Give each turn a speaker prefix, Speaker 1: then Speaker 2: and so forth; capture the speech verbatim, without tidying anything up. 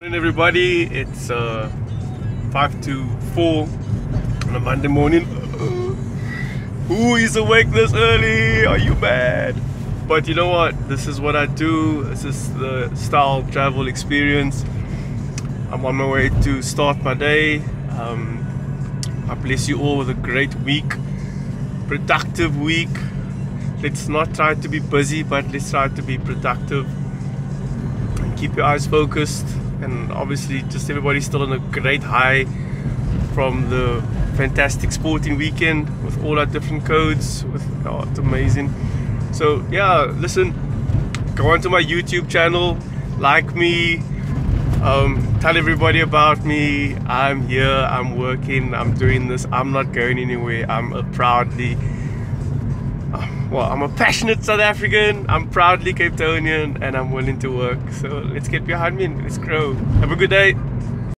Speaker 1: Morning everybody, it's uh, five to four on a Monday morning. Who is awake this early? Are you mad? But you know what? This is what I do. This is the style travel experience. I'm on my way to start my day. Um, I bless you all with a great week, productive week. Let's not try to be busy, but let's try to be productive. Keep your eyes focused, and obviously just everybody's still on a great high from the fantastic sporting weekend with all our different codes. With, oh, it's amazing. So yeah, listen, go onto my YouTube channel, like me, um, tell everybody about me. I'm here, I'm working, I'm doing this, I'm not going anywhere. I'm a proudly well, I'm a passionate South African, I'm proudly Cape Townian, and I'm willing to work. So let's get behind me and let's grow. Have a good day.